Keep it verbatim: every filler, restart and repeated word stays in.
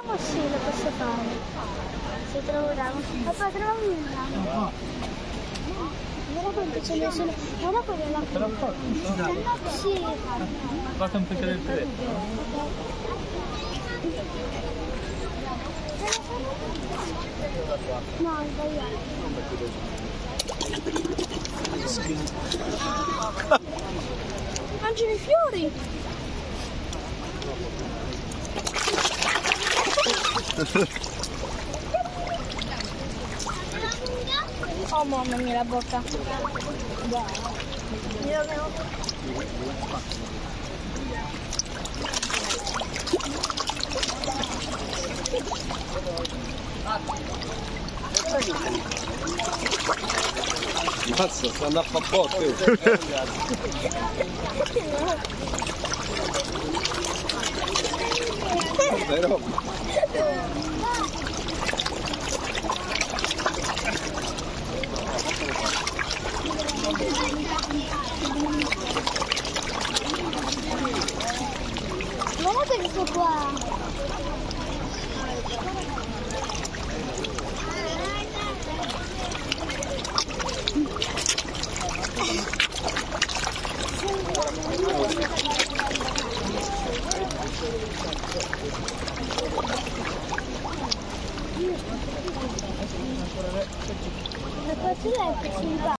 Oh sì, lo posso fare. Se trovo ramo. Papà, troviamo un ramo. Guarda quanto ce ne sono. Guarda quella là. Te l'ho fatto? Sì. Fate un pezzo del telefono. No, ho sbagliato. Mangiano i fiori. Oh mamma mia la bocca. Io avevo... Mazza, sta andando a fare botte. Però... Guardate questo qua. La faccia è